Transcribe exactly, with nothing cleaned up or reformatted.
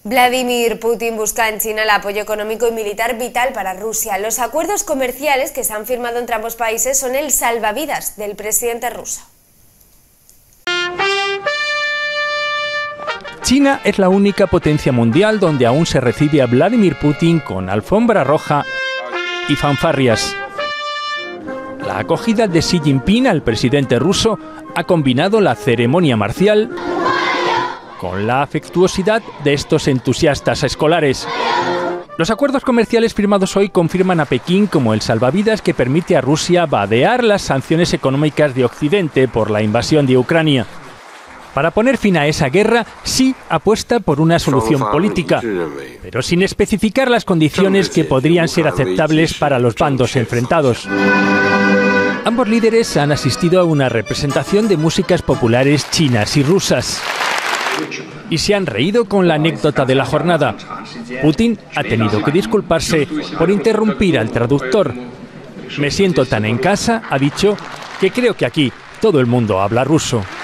Vladimir Putin busca en China el apoyo económico y militar vital para Rusia. Los acuerdos comerciales que se han firmado entre ambos países son el salvavidas del presidente ruso. China es la única potencia mundial donde aún se recibe a Vladimir Putin con alfombra roja y fanfarrias. La acogida de Xi Jinping al presidente ruso ha combinado la ceremonia marcial con la afectuosidad de estos entusiastas escolares. Los acuerdos comerciales firmados hoy confirman a Pekín como el salvavidas que permite a Rusia vadear las sanciones económicas de Occidente por la invasión de Ucrania. Para poner fin a esa guerra, Xi apuesta por una solución política, pero sin especificar las condiciones que podrían ser aceptables para los bandos enfrentados. Ambos líderes han asistido a una representación de músicas populares chinas y rusas y se han reído con la anécdota de la jornada. Putin ha tenido que disculparse por interrumpir al traductor. Me siento tan en casa, ha dicho, que creo que aquí todo el mundo habla ruso.